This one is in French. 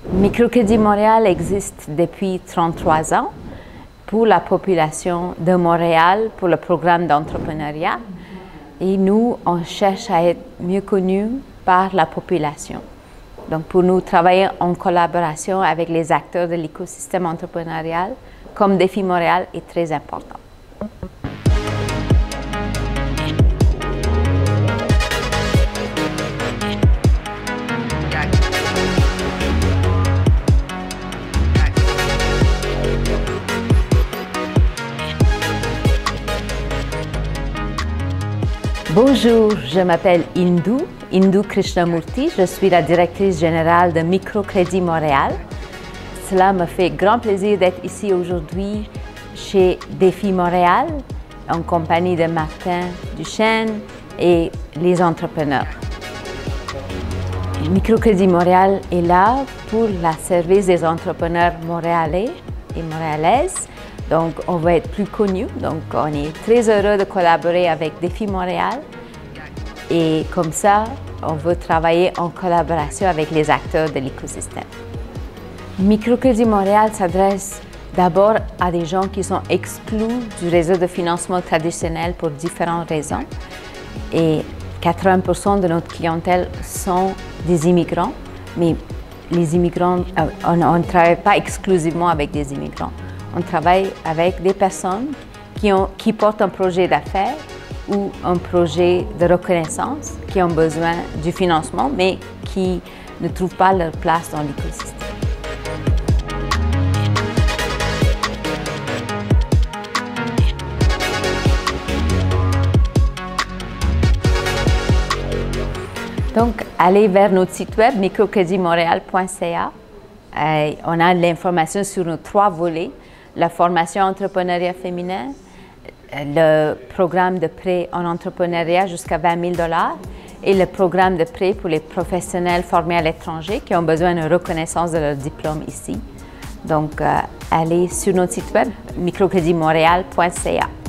Microcrédit Montréal existe depuis 33 ans pour la population de Montréal, pour le programme d'entrepreneuriat. Et nous, on cherche à être mieux connus par la population. Donc, pour nous, travailler en collaboration avec les acteurs de l'écosystème entrepreneurial, comme Défi Montréal, est très important. Bonjour, je m'appelle Indu Krishnamurthy. Je suis la directrice générale de Microcrédit Montréal. Cela me fait grand plaisir d'être ici aujourd'hui chez Défi Montréal, en compagnie de Martin Duchesne et les entrepreneurs. Microcrédit Montréal est là pour le service des entrepreneurs montréalais et montréalaises. Donc, on va être plus connus. Donc, on est très heureux de collaborer avec Défi Montréal. Et comme ça, on veut travailler en collaboration avec les acteurs de l'écosystème. Microcrédit Montréal s'adresse d'abord à des gens qui sont exclus du réseau de financement traditionnel pour différentes raisons. Et 80% de notre clientèle sont des immigrants. Mais les immigrants, on ne travaille pas exclusivement avec des immigrants. On travaille avec des personnes qui portent un projet d'affaires ou un projet de reconnaissance, qui ont besoin du financement, mais qui ne trouvent pas leur place dans l'écosystème. Donc, allez vers notre site web microcreditmontréal.ca. On a de l'information sur nos 3 volets. La formation entrepreneuriat féminin, le programme de prêt en entrepreneuriat jusqu'à 20 000 $ et le programme de prêt pour les professionnels formés à l'étranger qui ont besoin de reconnaissance de leur diplôme ici. Donc, allez sur notre site web microcreditmontréal.ca.